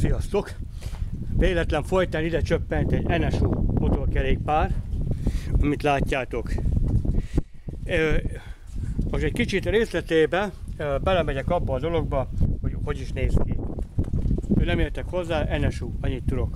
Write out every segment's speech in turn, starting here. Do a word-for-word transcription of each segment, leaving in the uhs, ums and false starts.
Sziasztok! Véletlen folytán ide csöppent egy en es u motorkerékpár, amit látjátok. Most egy kicsit részletébe belemegyek abba a dologba, hogy hogy is néz ki. Nem értek hozzá, en es u, annyit tudok.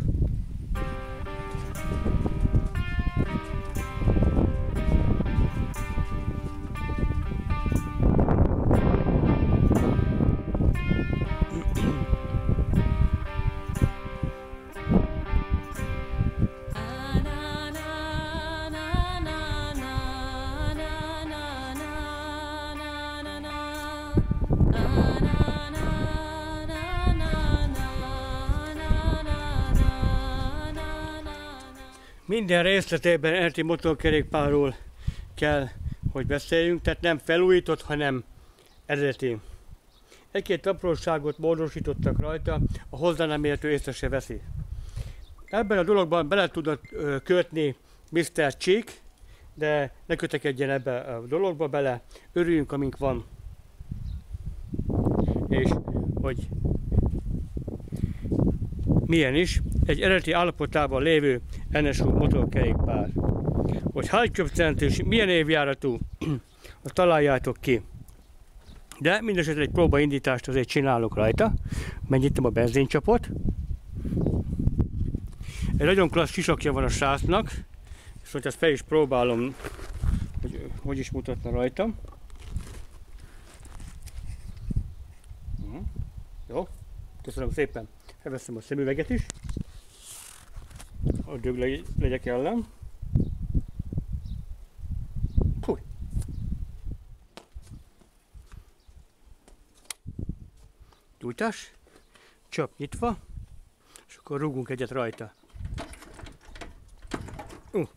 Minden részletében er té motorkerékpárról kell, hogy beszéljünk, tehát nem felújított, hanem eredeti. Egy-két apróságot módosítottak rajta, a hozzá nem értő észre se veszi. Ebben a dologban bele tudott kötni miszter Csík, de ne kötekedjen ebbe a dologba bele, örüljünk, amink van. És hogy milyen is, egy eredeti állapotában lévő en es u motorkerékpár. Hogy hány köbcentis, milyen évjáratú, azt találjátok ki. De mindesetre egy próbaindítást azért csinálok rajta. Megnyitom a benzincsapot. Egy nagyon klassz sisakja van a srácnak, viszont ezt fel is próbálom, hogy hogy is mutatna rajta. Jó, köszönöm szépen. Elveszem a szemüveget is, hogy dög legyek ellen. Fúj! Gyújtás, csap nyitva, és akkor rúgunk egyet rajta. Uh.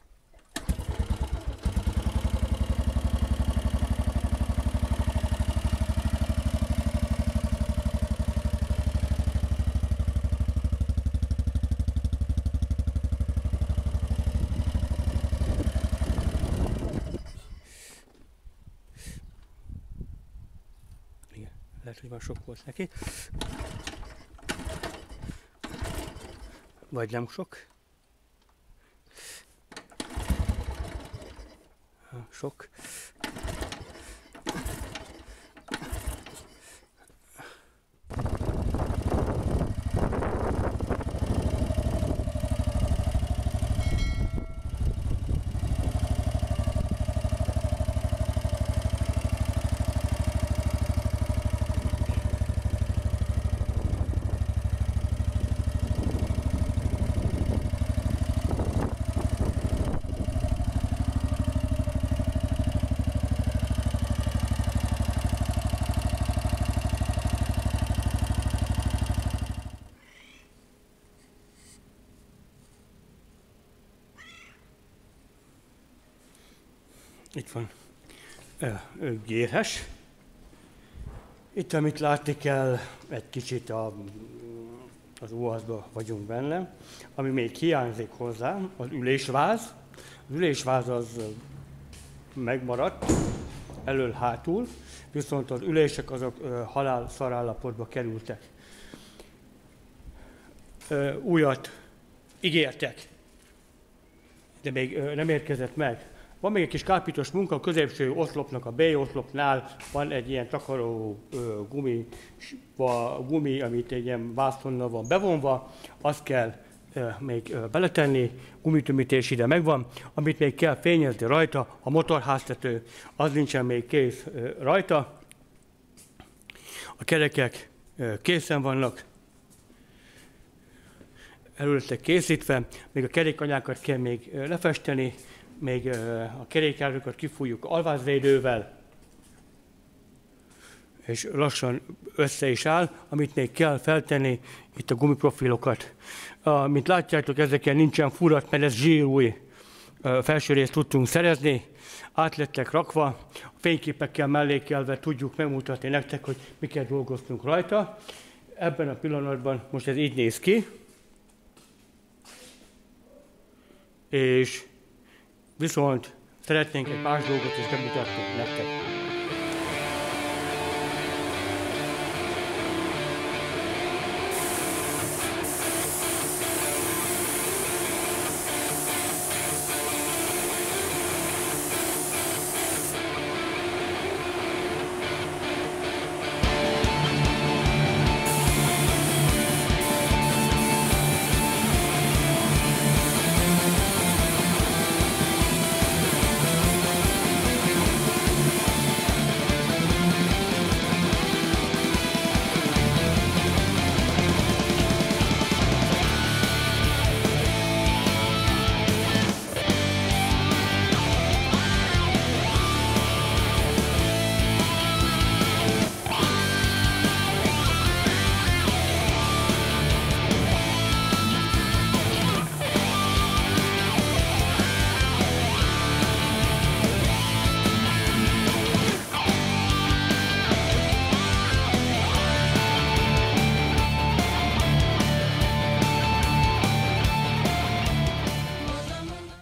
Lehet, hogy már sok volt neki. Vagy nem sok. Sok. Itt van gérhes. Itt, amit látni kell, egy kicsit a, az óhaszban vagyunk benne. Ami még hiányzik hozzá, az ülésváz. Az ülésváz az megmaradt elől-hátul, viszont az ülések azok halál-szar állapotba kerültek. Újat ígértek, de még nem érkezett meg. Van még egy kis kápítós munka, a középső oszlopnak, a B oszlopnál van egy ilyen takaró ö, gumi, gumi, amit egy ilyen vászonnal van bevonva, azt kell ö, még ö, beletenni, gumitömítés ide megvan, amit még kell fényezni rajta, a motorháztető, az nincsen még kész ö, rajta. A kerekek ö, készen vannak, előttek készítve, még a kerékanyákat kell még ö, lefesteni, még a kerékjárókat kifújjuk alvázvédővel, és lassan össze is áll, amit még kell feltenni, itt a gumiprofilokat. Mint látjátok, ezeken nincsen furat, mert ez zsírúj felső részt tudtunk szerezni, át lettek rakva, a fényképekkel mellékelve tudjuk megmutatni nektek, hogy miket dolgoztunk rajta. Ebben a pillanatban most ez így néz ki, és viszont szeretnénk egy más dolgot is bemutatni nektek.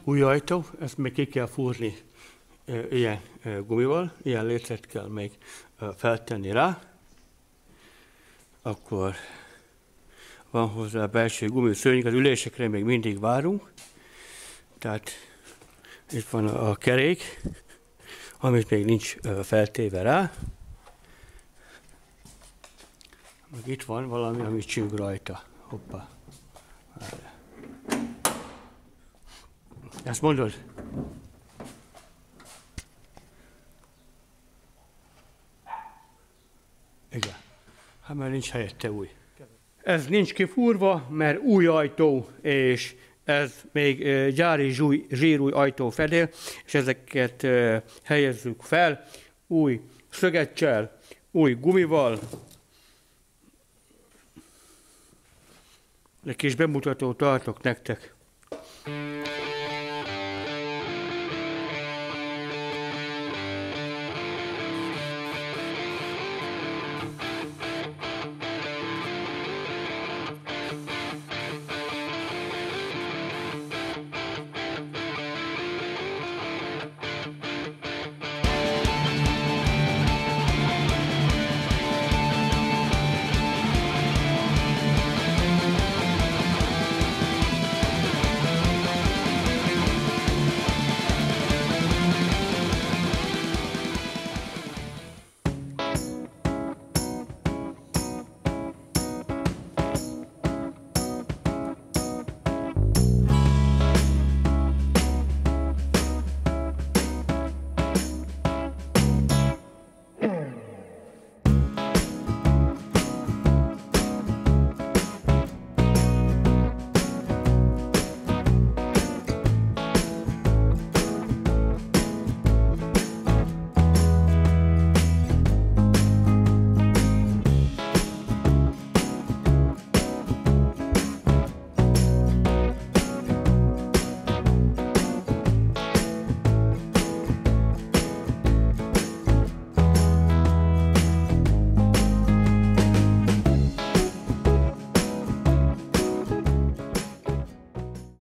új ajtó, ezt még ki kell fúrni ilyen gumival, ilyen lécet kell még feltenni rá. Akkor van hozzá a belső gumiszőnyeg, az ülésekre még mindig várunk. Tehát itt van a kerék, amit még nincs feltéve rá. Meg itt van valami, ami csüng rajta. Hoppá. Ezt mondod? Igen. Hát mert nincs helyette új. Ez nincs kifúrva, mert új ajtó, és ez még gyári zsúj, zsírúj ajtó fedél, és ezeket helyezzük fel új szögeccsel, új gumival. Egy kis bemutatót tartok nektek.